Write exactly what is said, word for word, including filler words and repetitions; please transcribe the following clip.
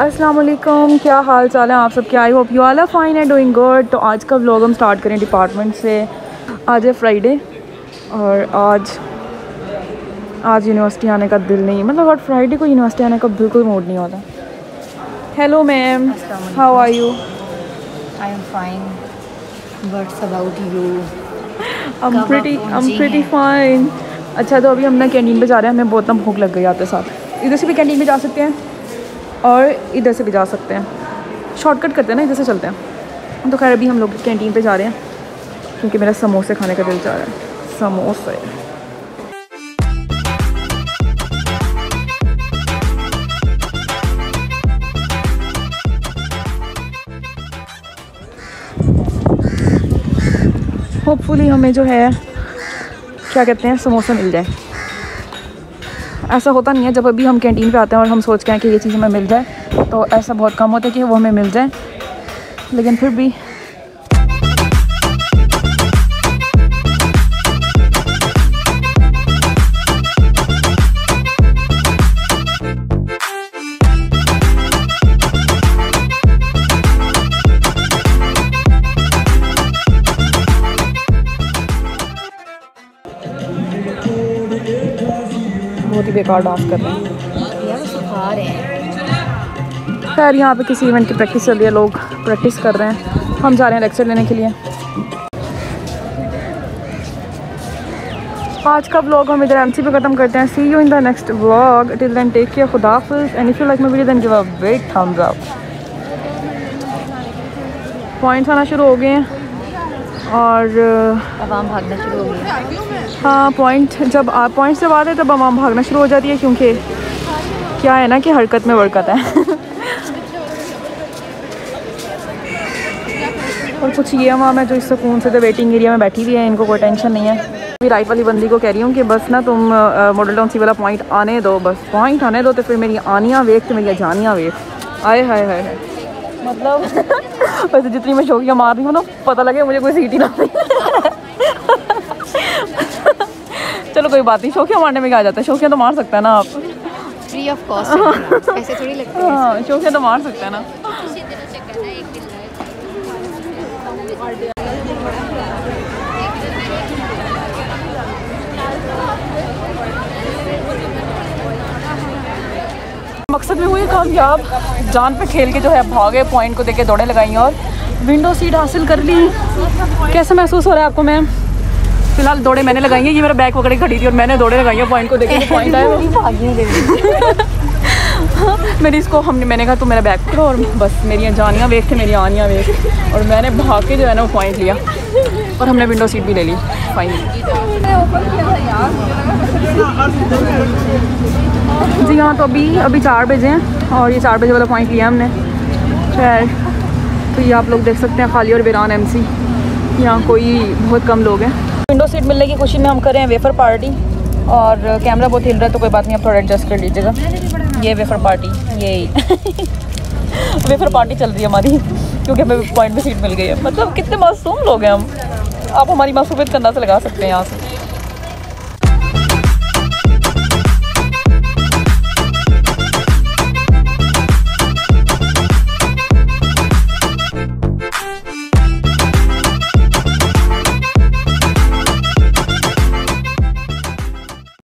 अस्सलाम वालेकुम, क्या हाल चाल है आप सब? क्या I hope you all are fine and doing good. तो आज का व्लॉग हम स्टार्ट करें डिपार्टमेंट से। आज है फ्राइडे और आज आज यूनिवर्सिटी आने का दिल नहीं, मतलब हर फ्राइडे को यूनिवर्सिटी आने का बिल्कुल मूड नहीं होता। Hello ma'am, how are you? I am fine, what's about you? I am pretty I am pretty fine. अच्छा, तो अभी हम ना कैंटीन पे जा रहे हैं, हमें बहुत ना भूख लग गई आते साथ। इधर से भी कैंटीन पे जा सकते हैं और इधर से भी जा सकते हैं, शॉर्टकट करते हैं ना, इधर से चलते हैं। तो खैर अभी हम लोग कैंटीन पे जा रहे हैं क्योंकि मेरा समोसे खाने का दिल चाह रहा है। समोसे होपफुली हमें जो है क्या कहते हैं समोसा मिल जाए। ऐसा होता नहीं है, जब अभी हम कैंटीन पे आते हैं और हम सोचते हैं कि ये चीज़ हमें मिल जाए, तो ऐसा बहुत कम होता है कि वो हमें मिल जाए, लेकिन फिर भी बहुत ही बेकार डांस कर रहे हैं यार, सिखा रहे हैं। खैर यहाँ पे किसी इवेंट की प्रैक्टिस चल रही है, लोग प्रैक्टिस कर रहे हैं, हम जा रहे हैं लेक्चर लेने के लिए। आज का व्लॉग हम इधर एमसी पे ख़त्म करते हैं। See you in the next vlog. Till then take care, खुदा हाफिज़, and if you like my video then give a big thumbs up. Points आना शुरू हो गए हैं और आवाम भागना शुरू हो गई। हाँ, पॉइंट जब आप पॉइंट जब आते हैं तब आवाम भागना शुरू हो जाती है, क्योंकि क्या है ना कि हरकत में बरकत है। और कुछ ये अवाम है जो इस सुकून से तो वेटिंग एरिया में बैठी हुई है, इनको कोई टेंशन नहीं है। अभी राइट वाली बंदी को कह रही हूँ कि बस ना तुम मॉडल टाउन सी वाला पॉइंट आने दो, बस पॉइंट आने दो, तो फिर मेरी आनियाँ वेख तो मेरी जानियाँ वेख। आए हाय हाय हाय, मतलब वैसे जितनी मैं शौकिया मार रही हूँ ना, पता लगे मुझे कोई सीट ही ना। चलो कोई बात नहीं, शौकिया मारने में क्या आ जाता है, शौकिया तो मार सकता है ना आप, फ्री ऑफ कॉस्ट। ऐसे थोड़ी लगता है। हाँ, शौकिया तो मार सकता है ना। मकसद में हुई कामयाब, जान पे खेल के जो है भागे, पॉइंट को देके दौड़े लगाई और विंडो सीट हासिल कर ली। कैसा महसूस हो रहा है आपको मैम? फिलहाल दौड़े मैंने लगाई है, ये मेरा बैग पकड़ के खड़ी थी और मैंने दौड़े लगाई है पॉइंट को देखे। पॉइंट आया मेरी इसको हमने मैंने कहा तुम मेरा बैग पकड़ो और बस मेरी जानियाँ वेख थे मेरी आनियाँ वेख, और मैंने भाग के जो है ना वो पॉइंट लिया और हमने विंडो सीट भी ले ली फाइनली। जी हाँ, तो अभी अभी चार बजे हैं और ये चार बजे वाला पॉइंट लिया हमने। खैर तो ये आप लोग देख सकते हैं खाली और वीरान एमसी, यहाँ कोई बहुत कम लोग हैं। विंडो सीट मिलने की खुशी में हम करें वेफर पार्टी, और कैमरा बहुत हिल रहा है तो कोई बात नहीं, आप थोड़ा एडजस्ट कर लीजिएगा। ये वेफर पार्टी, ये वेफर पार्टी चल रही है हमारी, क्योंकि हमें पॉइंट पे सीट मिल गई है। मतलब कितने मासूम लोग हैं हम, आप हमारी मासूमियत का अंदाज़ा लगा सकते हैं यहाँ से।